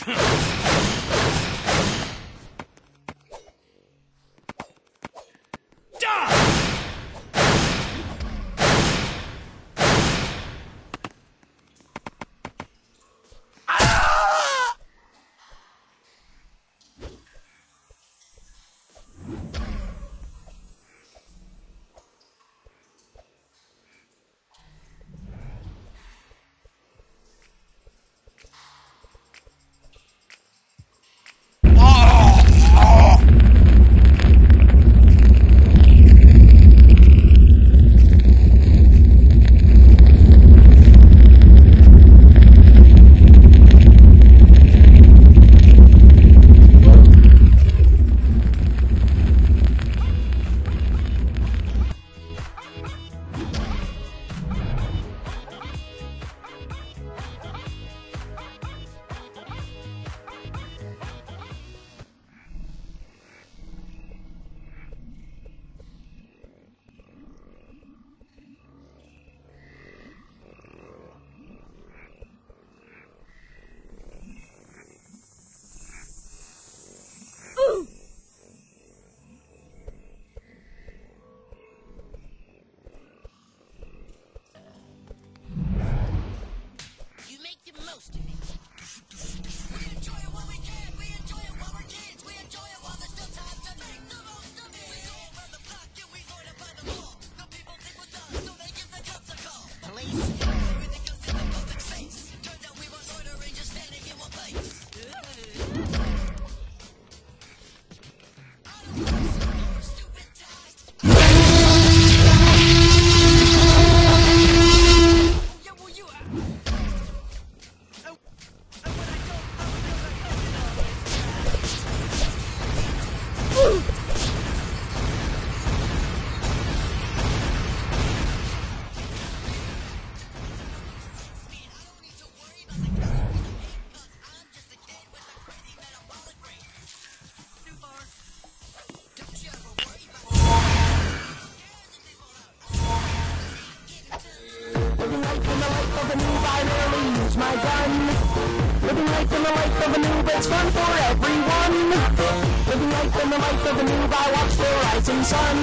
It's fun for everyone. Living life in the life of a noob, I watch the rising sun.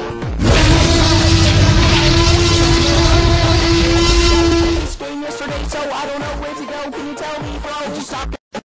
This game yesterday, so I don't know where to go. Can you tell me, bro? Just stop.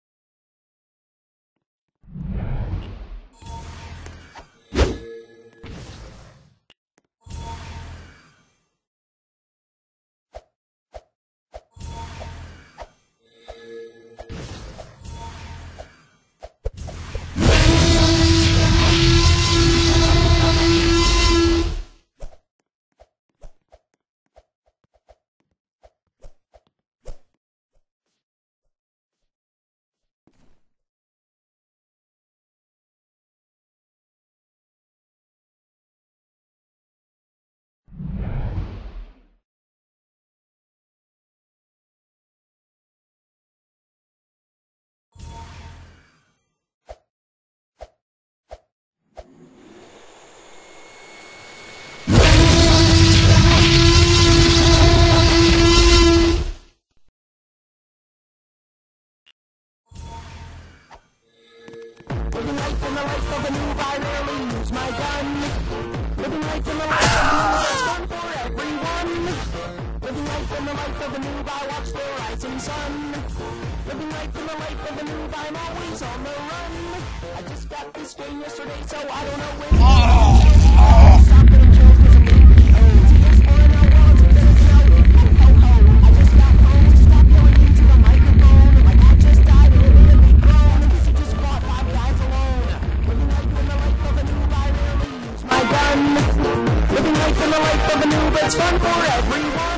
Living life in the life of a noob, I rarely use my gun. Living life in the life of a noob, it's fun for everyone. Living life in the life of a noob, I watch the rising sun. Living life in the life of a noob, I'm always on the run. I just got this game yesterday, so I don't know when. Stop getting killed 'cause I'm getting PO'd. Yes, or an L1, so there's no ho-ho-ho. I just got home, stop yelling into the microphone. Like I just died and literally grown. Cause you just fought 5 guys alone. Living life in the life of a noob, I rarely use my gun. Living life in the life of a noob, it's fun for everyone.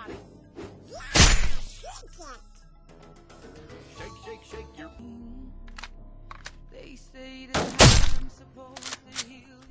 body. Shake, shake, shake your... They say that I'm supposed to heal